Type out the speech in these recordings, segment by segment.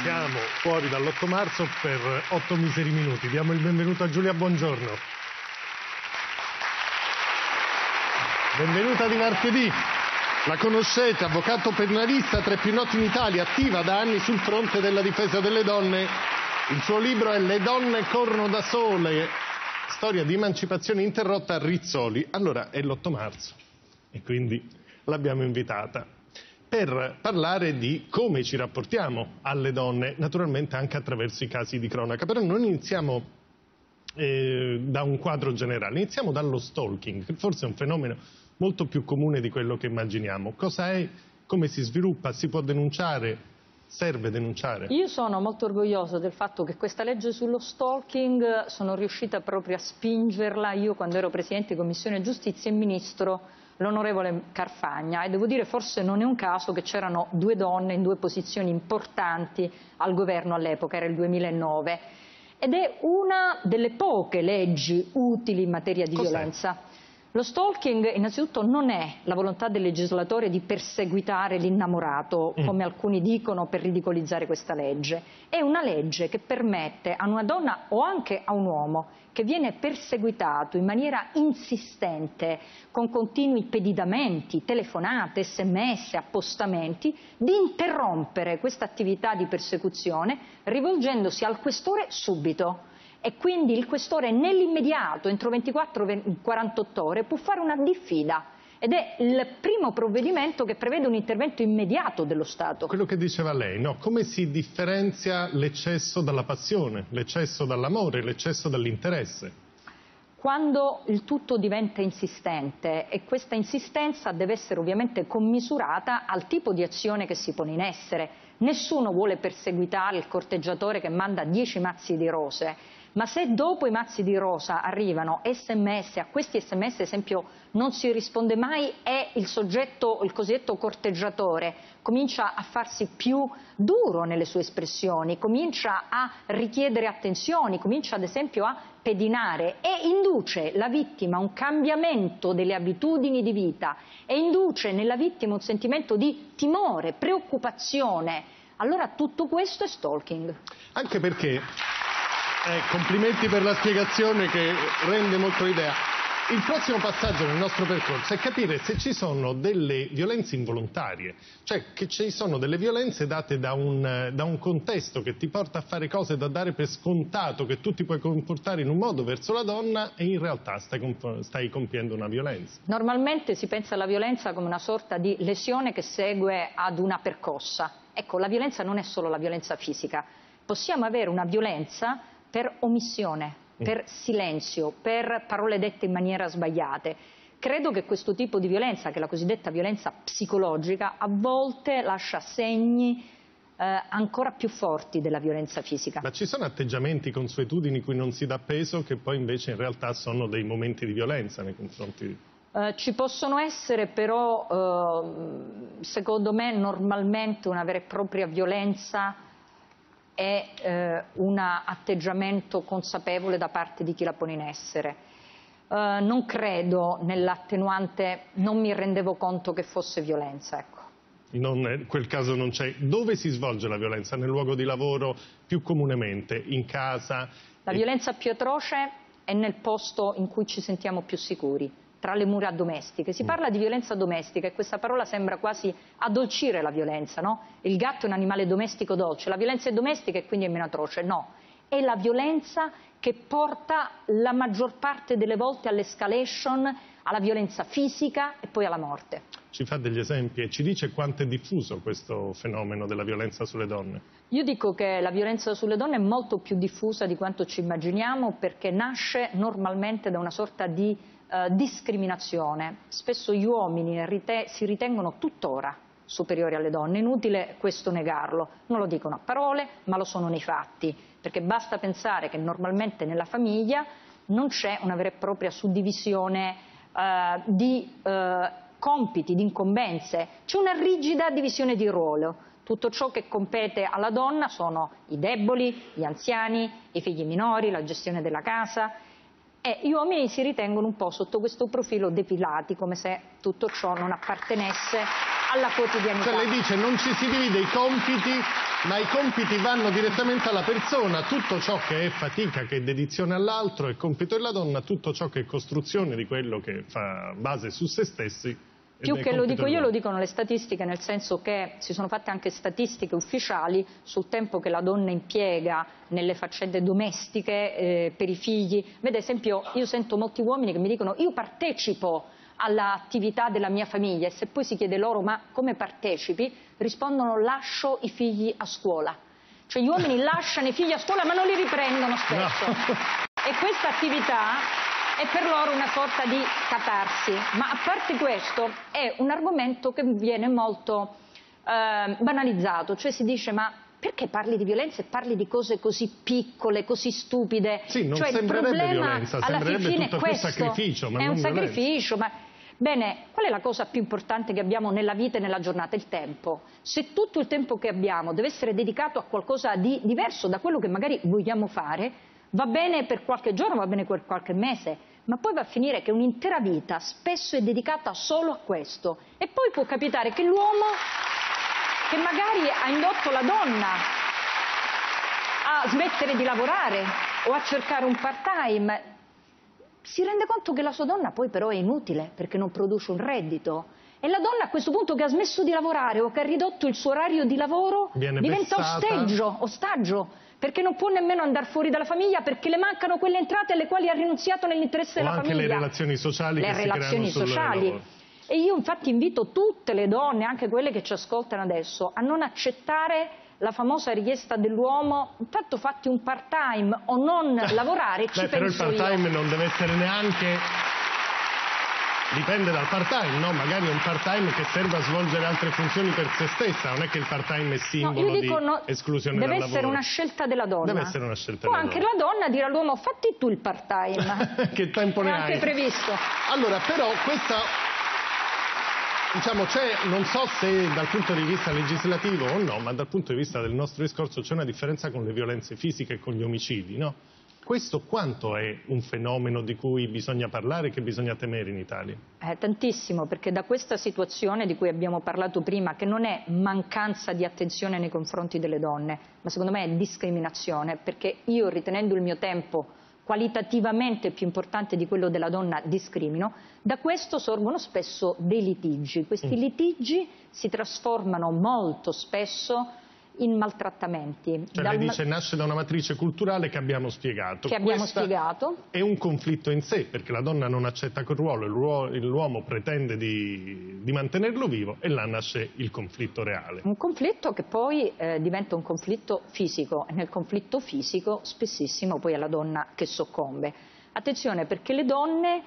Siamo fuori dall'8 marzo per 8 miseri minuti. Diamo il benvenuto a Giulia, buongiorno. Benvenuta di martedì. La conoscete, avvocato penalista tra i più noti in Italia, attiva da anni sul fronte della difesa delle donne. Il suo libro è Le donne corrono da sole, storia di emancipazione interrotta a Rizzoli. Allora è l'8 marzo e quindi l'abbiamo invitata per parlare di come ci rapportiamo alle donne, naturalmente anche attraverso i casi di cronaca. Però non iniziamo da un quadro generale, iniziamo dallo stalking, che forse è un fenomeno molto più comune di quello che immaginiamo. Cosa è? Come si sviluppa? Si può denunciare? Serve denunciare? Io sono molto orgogliosa del fatto che questa legge sullo stalking sono riuscita proprio a spingerla io quando ero Presidente di Commissione Giustizia e Ministro l'onorevole Carfagna, e devo dire forse non è un caso che c'erano due donne in due posizioni importanti al governo all'epoca, era il 2009, ed è una delle poche leggi utili in materia di violenza. Lo stalking innanzitutto non è la volontà del legislatore di perseguitare l'innamorato, come alcuni dicono per ridicolizzare questa legge. È una legge che permette a una donna o anche a un uomo che viene perseguitato in maniera insistente con continui pedinamenti, telefonate, sms, appostamenti, di interrompere questa attività di persecuzione rivolgendosi al questore subito. E quindi il questore nell'immediato, entro 24-48 ore, può fare una diffida. Ed è il primo provvedimento che prevede un intervento immediato dello Stato. Quello che diceva lei, no? Come si differenzia l'eccesso dalla passione, l'eccesso dall'amore, l'eccesso dall'interesse? Quando il tutto diventa insistente, e questa insistenza deve essere ovviamente commisurata al tipo di azione che si pone in essere. Nessuno vuole perseguitare il corteggiatore che manda 10 mazzi di rose, ma se dopo i mazzi di rosa arrivano sms, a questi sms ad esempio non si risponde mai e il soggetto, il cosiddetto corteggiatore, comincia a farsi più duro nelle sue espressioni, comincia a richiedere attenzioni, comincia ad esempio a pedinare e induce la vittima a un cambiamento delle abitudini di vita e induce nella vittima un sentimento di timore, preoccupazione, allora tutto questo è stalking. Anche perché, complimenti per la spiegazione che rende molto l'idea. Il prossimo passaggio nel nostro percorso è capire se ci sono delle violenze involontarie, cioè che ci sono delle violenze date da un contesto che ti porta a fare cose da dare per scontato, che tu ti puoi comportare in un modo verso la donna e in realtà stai compiendo una violenza. Normalmente si pensa alla violenza come una sorta di lesione che segue ad una percossa. Ecco, la violenza non è solo la violenza fisica, possiamo avere una violenza per omissione, per silenzio, per parole dette in maniera sbagliata. Credo che questo tipo di violenza, che è la cosiddetta violenza psicologica, a volte lascia segni ancora più forti della violenza fisica. Ma ci sono atteggiamenti, consuetudini cui non si dà peso, che poi invece in realtà sono dei momenti di violenza nei confronti di... Ci possono essere però, secondo me, normalmente una vera e propria violenza è un atteggiamento consapevole da parte di chi la pone in essere. Non credo nell'attenuante, non mi rendevo conto che fosse violenza, ecco. Quel caso non c'è. Dove si svolge la violenza? Nel luogo di lavoro più comunemente? In casa? La violenza più atroce è nel posto in cui ci sentiamo più sicuri, tra le mura domestiche. Si parla di violenza domestica e questa parola sembra quasi addolcire la violenza, no? Il gatto è un animale domestico dolce, la violenza è domestica e quindi è meno atroce. No, è la violenza che porta la maggior parte delle volte all'escalation, alla violenza fisica e poi alla morte. Ci fa degli esempi e ci dice quanto è diffuso questo fenomeno della violenza sulle donne? Io dico che la violenza sulle donne è molto più diffusa di quanto ci immaginiamo, perché nasce normalmente da una sorta di discriminazione. Spesso gli uomini si ritengono tuttora superiori alle donne, inutile questo negarlo, non lo dicono a parole ma lo sono nei fatti, perché basta pensare che normalmente nella famiglia non c'è una vera e propria suddivisione di compiti, di incombenze, c'è una rigida divisione di ruolo. Tutto ciò che compete alla donna sono i deboli, gli anziani, i figli minori, la gestione della casa. E gli uomini si ritengono un po' sotto questo profilo depilati, come se tutto ciò non appartenesse alla quotidianità. Cioè lei dice non ci si divide i compiti, ma i compiti vanno direttamente alla persona. Tutto ciò che è fatica, che è dedizione all'altro, è compito della donna. Tutto ciò che è costruzione di quello che fa base su se stessi. Più che lo dico io, lo dicono le statistiche, nel senso che si sono fatte anche statistiche ufficiali sul tempo che la donna impiega nelle faccende domestiche per i figli. Vede, esempio, io sento molti uomini che mi dicono io partecipo all'attività della mia famiglia, e se poi si chiede loro ma come partecipi, rispondono lascio i figli a scuola. Cioè gli uomini lasciano i figli a scuola ma non li riprendono spesso. No. E questa attività è per loro una sorta di catarsi, ma a parte questo è un argomento che viene molto banalizzato, cioè si dice ma perché parli di violenza e parli di cose così piccole, così stupide? Sì, non cioè, sembrerebbe il problema violenza, alla sembrerebbe fine tutto più sacrificio, ma è non un violenza. sacrificio, ma bene, qual è la cosa più importante che abbiamo nella vita e nella giornata? Il tempo. Se tutto il tempo che abbiamo deve essere dedicato a qualcosa di diverso da quello che magari vogliamo fare, va bene per qualche giorno, va bene per qualche mese, ma poi va a finire che un'intera vita spesso è dedicata solo a questo. E poi può capitare che l'uomo, che magari ha indotto la donna a smettere di lavorare o a cercare un part-time, si rende conto che la sua donna poi però è inutile perché non produce un reddito. E la donna a questo punto che ha smesso di lavorare o che ha ridotto il suo orario di lavoro diventa ostaggio, perché non può nemmeno andare fuori dalla famiglia perché le mancano quelle entrate alle quali ha rinunziato nell'interesse della famiglia. O anche le relazioni sociali che si creano sul lavoro. E io infatti invito tutte le donne, anche quelle che ci ascoltano adesso, a non accettare la famosa richiesta dell'uomo, intanto fatti un part-time o non lavorare, ci penso io. Però il part-time non deve essere neanche... Dipende dal part-time, no? Magari è un part-time che serve a svolgere altre funzioni per se stessa, non è che il part-time è simbolo di esclusione dal lavoro. Deve essere una scelta della donna. Deve essere una scelta della donna. Può anche la donna dire all'uomo fatti tu il part-time. Che tempo ne hai? È anche previsto. Allora, però questa... Diciamo, non so se dal punto di vista legislativo o no, ma dal punto di vista del nostro discorso c'è una differenza con le violenze fisiche e con gli omicidi, no? Questo quanto è un fenomeno di cui bisogna parlare, che bisogna temere in Italia? Tantissimo, perché da questa situazione di cui abbiamo parlato prima, che non è mancanza di attenzione nei confronti delle donne, ma secondo me è discriminazione, perché io, ritenendo il mio tempo qualitativamente più importante di quello della donna, discrimino, da questo sorgono spesso dei litigi. Questi litigi si trasformano molto spesso in maltrattamenti. Cioè lei dice nasce da una matrice culturale che abbiamo spiegato. È un conflitto in sé, perché la donna non accetta quel ruolo, l'uomo pretende di mantenerlo vivo e là nasce il conflitto reale. Un conflitto che poi diventa un conflitto fisico, e nel conflitto fisico spessissimo poi è la donna che soccombe. Attenzione, perché le donne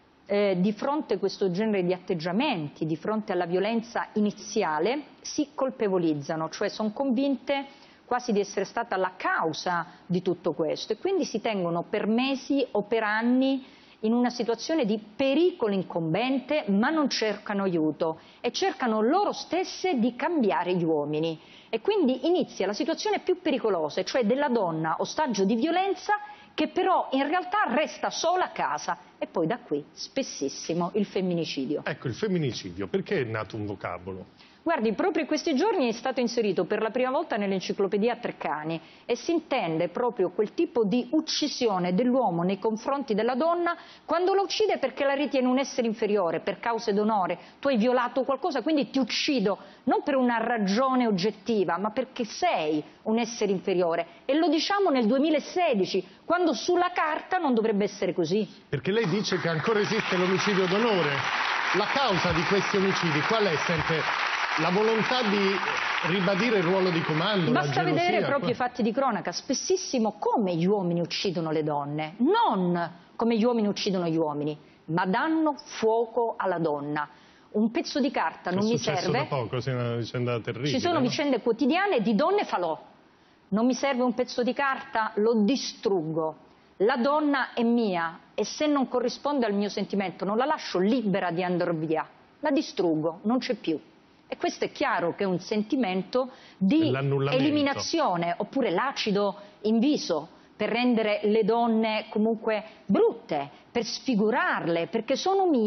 di fronte a questo genere di atteggiamenti, di fronte alla violenza iniziale, si colpevolizzano, cioè sono convinte quasi di essere stata la causa di tutto questo e quindi si tengono per mesi o per anni in una situazione di pericolo incombente, ma non cercano aiuto e cercano loro stesse di cambiare gli uomini. E quindi inizia la situazione più pericolosa, cioè della donna ostaggio di violenza che però in realtà resta sola a casa, e poi da qui spessissimo il femminicidio. Ecco, il femminicidio, perché è nato un vocabolo? Guardi, proprio in questi giorni è stato inserito per la prima volta nell'enciclopedia Treccani e si intende proprio quel tipo di uccisione dell'uomo nei confronti della donna quando la uccide perché la ritiene un essere inferiore, per cause d'onore. Tu hai violato qualcosa, quindi ti uccido, non per una ragione oggettiva, ma perché sei un essere inferiore. E lo diciamo nel 2016, quando sulla carta non dovrebbe essere così. Perché lei dice che ancora esiste l'omicidio d'onore. La causa di questi omicidi qual è sempre? La volontà di ribadire il ruolo di comando, basta la gelosia, vedere proprio i fatti di cronaca, spessissimo come gli uomini uccidono le donne, non come gli uomini uccidono gli uomini, ma danno fuoco alla donna. Un pezzo di carta non mi serve. È successo da poco, è una vicenda terribile. Ci sono vicende quotidiane di donne falò. Non mi serve un pezzo di carta, lo distruggo. La donna è mia e se non corrisponde al mio sentimento non la lascio libera di andare via, la distruggo, non c'è più. E questo è chiaro che è un sentimento di eliminazione, oppure l'acido in viso, per rendere le donne comunque brutte, per sfigurarle, perché sono mie,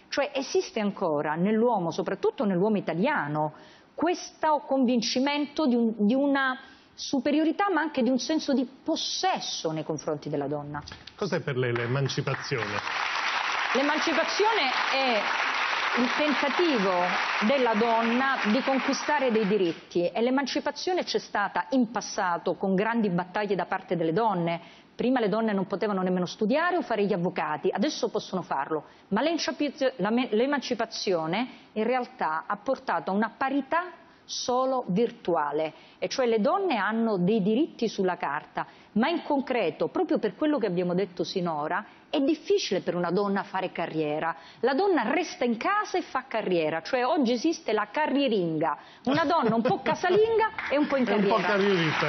Cioè esiste ancora nell'uomo, soprattutto nell'uomo italiano, questo convincimento di una superiorità ma anche di un senso di possesso nei confronti della donna. Cos'è per lei l'emancipazione? L'emancipazione è il tentativo della donna di conquistare dei diritti, e l'emancipazione c'è stata in passato con grandi battaglie da parte delle donne. Prima le donne non potevano nemmeno studiare o fare gli avvocati, adesso possono farlo, ma l'emancipazione in realtà ha portato a una parità solo virtuale, e cioè le donne hanno dei diritti sulla carta, ma in concreto, proprio per quello che abbiamo detto sinora, è difficile per una donna fare carriera. La donna resta in casa e fa carriera, cioè oggi esiste la carrieringa, una donna un po' casalinga e un po' in carriera. È un po' carrierista.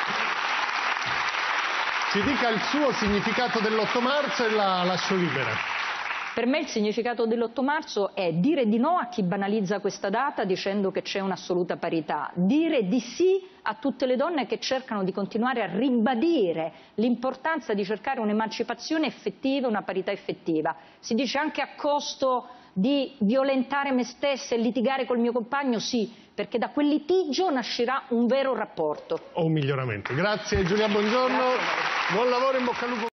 Ci dica il suo significato dell'8 marzo e la lascio libera. Per me il significato dell'8 marzo è dire di no a chi banalizza questa data dicendo che c'è un'assoluta parità, dire di sì a tutte le donne che cercano di continuare a ribadire l'importanza di cercare un'emancipazione effettiva, una parità effettiva. Si dice anche a costo di violentare me stessa e litigare col mio compagno, sì, perché da quel litigio nascerà un vero rapporto. O un miglioramento. Grazie Giulia, buongiorno, buon lavoro, in bocca al lupo.